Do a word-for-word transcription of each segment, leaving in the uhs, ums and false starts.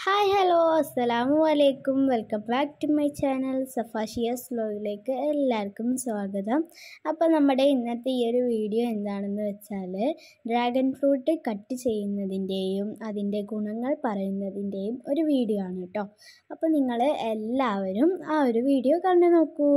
Hi hello അസ്സലാമു അലൈക്കും. Welcome back to my channel സഫാഷിയാസ് വ്ലോഗിലേക്ക് എല്ലാവർക്കും സ്വാഗതം. അപ്പോൾ നമ്മുടെ ഇന്നത്തെ ഈ ഒരു വീഡിയോ എന്താണെന്ന് വെച്ചാൽ ഡ്രാഗൺ ഫ്രൂട്ട് കട്ട് ചെയ്യുന്നതിൻ്റെയും അതിൻ്റെ ഗുണങ്ങൾ പറയുന്നതിൻ്റെയും ഒരു വീഡിയോ ആണ് കേട്ടോ. അപ്പോൾ നിങ്ങൾ എല്ലാവരും ആ ഒരു വീഡിയോ കണ്ടു നോക്കൂ.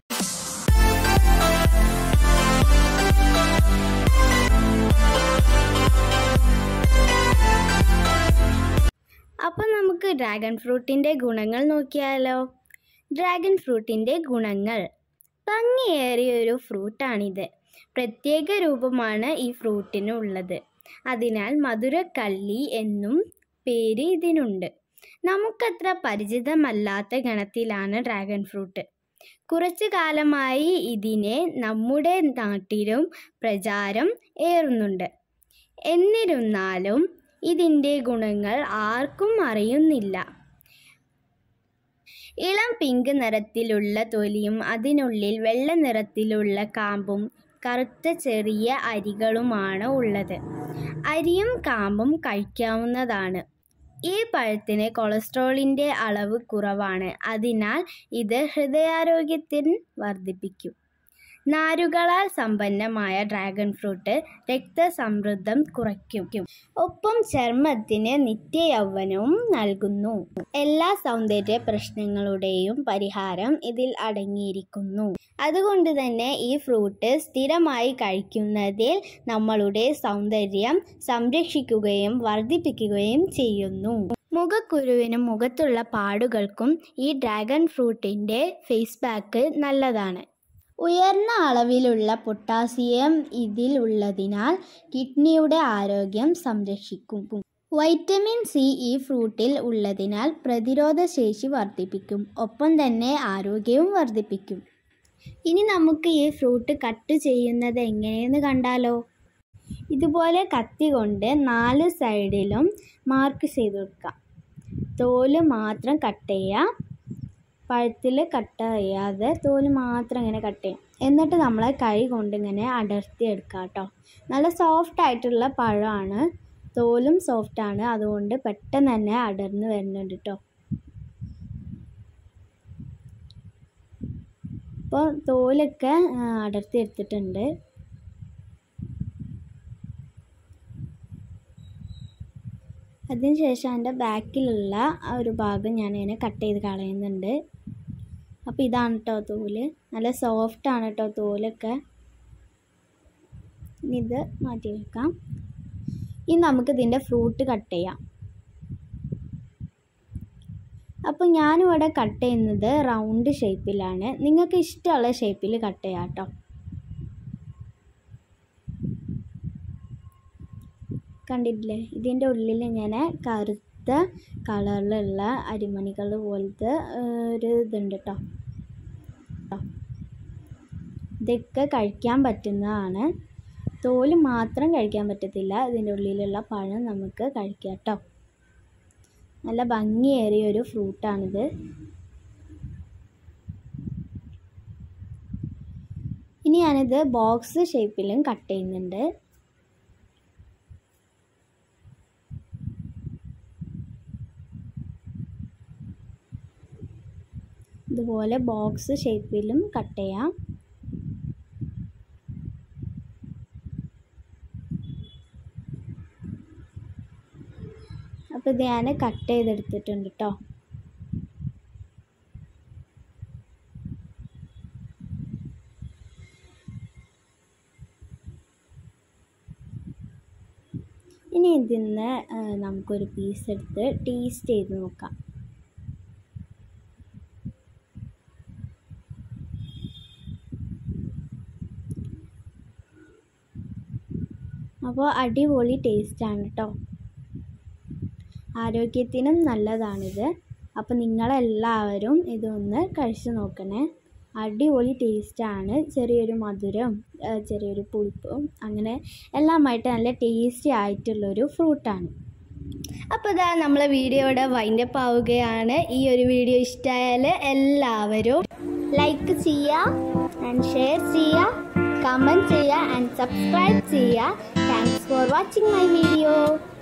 അപ്പോൾ നമുക്ക് ഡ്രാഗൺ ഫ്രൂട്ടിൻ്റെ ഗുണങ്ങൾ നോക്കിയാലോ. ഡ്രാഗൺ ഫ്രൂട്ടിൻ്റെ ഗുണങ്ങൾ: ഭംഗിയേറിയ ഒരു ഫ്രൂട്ടാണിത്. പ്രത്യേക രൂപമാണ് ഈ ഫ്രൂട്ടിന് ഉള്ളത്. അതിനാൽ മധുരക്കള്ളി എന്നും പേര് ഇതിനുണ്ട്. നമുക്കത്ര പരിചിതമല്ലാത്ത ഗണത്തിലാണ് ഡ്രാഗൺ ഫ്രൂട്ട്. കുറച്ചു കാലമായി ഇതിനെ നമ്മുടെ നാട്ടിലും പ്രചാരം ഏറുന്നുണ്ട്. എന്നിരുന്നാലും ഇതിൻ്റെ ഗുണങ്ങൾ ആർക്കും അറിയുന്നില്ല. ഇളം പിങ്ക് നിറത്തിലുള്ള തൊലിയും അതിനുള്ളിൽ വെള്ള നിറത്തിലുള്ള കാമ്പും കറുത്ത ചെറിയ അരികളുമാണ് ഉള്ളത്. അരിയും കാമ്പും കഴിക്കാവുന്നതാണ്. ഈ പഴത്തിന് കൊളസ്ട്രോളിൻ്റെ അളവ് കുറവാണ്. അതിനാൽ ഇത് ഹൃദയാരോഗ്യത്തിന് വർദ്ധിപ്പിക്കും. നാരുകളാൽ സമ്പന്നമായ ഡ്രാഗൺ ഫ്രൂട്ട് രക്തസമ്മർദ്ദം കുറയ്ക്കും. ഒപ്പം ചർമ്മത്തിന് നിത്യയൗവനവും നൽകുന്നു. എല്ലാ സൗന്ദര്യ പ്രശ്നങ്ങളുടെയും പരിഹാരം ഇതിൽ അടങ്ങിയിരിക്കുന്നു. അതുകൊണ്ട് തന്നെ ഈ ഫ്രൂട്ട് സ്ഥിരമായി കഴിക്കുന്നതിൽ നമ്മളുടെ സൗന്ദര്യം സംരക്ഷിക്കുകയും വർദ്ധിപ്പിക്കുകയും ചെയ്യുന്നു. മുഖക്കുരുവിനും മുഖത്തുള്ള പാടുകൾക്കും ഈ ഡ്രാഗൺ ഫ്രൂട്ടിൻ്റെ ഫേസ് പാക്ക് നല്ലതാണ്. ഉയർന്ന അളവിലുള്ള പൊട്ടാസ്യം ഇതിൽ ഉള്ളതിനാൽ കിഡ്നിയുടെ ആരോഗ്യം സംരക്ഷിക്കും. വൈറ്റമിൻ സി ഈ ഫ്രൂട്ടിൽ ഉള്ളതിനാൽ പ്രതിരോധ ശേഷി വർദ്ധിപ്പിക്കും. ഒപ്പം തന്നെ ആരോഗ്യവും വർദ്ധിപ്പിക്കും. ഇനി നമുക്ക് ഈ ഫ്രൂട്ട് കട്ട് ചെയ്യുന്നത് എങ്ങനെയെന്ന് കണ്ടാലോ. ഇതുപോലെ കത്തി കൊണ്ട് നാല് സൈഡിലും മാർക്ക് ചെയ്ത് കൊടുക്കാം. തോല് മാത്രം കട്ട് ചെയ്യാം. പഴത്തിൽ കട്ട് ചെയ്യാതെ തോല് മാത്രം ഇങ്ങനെ കട്ട് ചെയ്യാം. എന്നിട്ട് നമ്മൾ കൈ കൊണ്ട് ഇങ്ങനെ അടർത്തി എടുക്കാം കേട്ടോ. നല്ല സോഫ്റ്റ് ആയിട്ടുള്ള പഴമാണ്. തോലും സോഫ്റ്റാണ്. അതുകൊണ്ട് പെട്ടെന്ന് തന്നെ അടർന്ന് വരുന്നുണ്ട് കേട്ടോ. അപ്പോൾ തോലൊക്കെ അടർത്തി എടുത്തിട്ടുണ്ട്. അതിനുശേഷം അതിൻ്റെ ബാക്കിലുള്ള ആ ഒരു ഭാഗം ഞാനിങ്ങനെ കട്ട് ചെയ്ത് കളയുന്നുണ്ട്. അപ്പോൾ ഇതാണ് കേട്ടോ തോല്. നല്ല സോഫ്റ്റാണ് കേട്ടോ തോലൊക്കെ. ഇനി ഇത് മാറ്റി വെക്കാം. ഇനി നമുക്കിതിൻ്റെ ഫ്രൂട്ട് കട്ട് ചെയ്യാം. അപ്പോൾ ഞാനിവിടെ കട്ട് ചെയ്യുന്നത് റൗണ്ട് ഷേപ്പിലാണ്. നിങ്ങൾക്ക് ഇഷ്ടമുള്ള ഷേപ്പിൽ കട്ട് ചെയ്യാം കേട്ടോ. കണ്ടിട്ടില്ലേ, ഇതിൻ്റെ ഉള്ളിൽ ഇങ്ങനെ കറുത്ത കളറിലുള്ള അരിമണികൾ പോലത്തെ ഒരു ഇതുണ്ട് കേട്ടോ. ഇതൊക്കെ കഴിക്കാൻ പറ്റുന്നതാണ്. തോല് മാത്രം കഴിക്കാൻ പറ്റത്തില്ല. ഇതിൻ്റെ ഉള്ളിലുള്ള പഴം നമുക്ക് കഴിക്കാം കേട്ടോ. നല്ല ഭംഗിയേറിയ ഒരു ഫ്രൂട്ടാണിത്. ഇനി ഞാനിത് ബോക്സ് ഷേപ്പിലും കട്ട് ചെയ്യുന്നുണ്ട്. ഇതുപോലെ ബോക്സ് ഷേപ്പിലും കട്ട് ചെയ്യാം. അപ്പോൾ ഇത് ഞാൻ കട്ട് ചെയ്തെടുത്തിട്ടുണ്ട് കേട്ടോ. ഇനി ഇതിൽ നിന്ന് നമുക്കൊരു പീസ് എടുത്ത് ടേസ്റ്റ് ചെയ്ത് നോക്കാം. അപ്പോൾ അടിപൊളി ടേസ്റ്റാണ് കേട്ടോ. ആരോഗ്യത്തിനും നല്ലതാണിത്. അപ്പോൾ നിങ്ങളെല്ലാവരും ഇതൊന്ന് കഴിച്ചു നോക്കണേ. അടിപൊളി ടേസ്റ്റാണ്. ചെറിയൊരു മധുരം, ചെറിയൊരു പുളിപ്പും അങ്ങനെ എല്ലാമായിട്ട് നല്ല ടേസ്റ്റി ആയിട്ടുള്ളൊരു ഫ്രൂട്ടാണ്. അപ്പോൾ ഇതാ നമ്മളെ വീഡിയോയുടെ വൈൻഡപ്പ് ആവുകയാണ്. ഈ ഒരു വീഡിയോ ഇഷ്ടമായാൽ എല്ലാവരും ലൈക്ക് ചെയ്യുക ആൻഡ് ഷെയർ ചെയ്യുക, കമൻറ്റ് ചെയ്യുക ആൻഡ് സബ്സ്ക്രൈബ് ചെയ്യുക. Thanks for watching my video.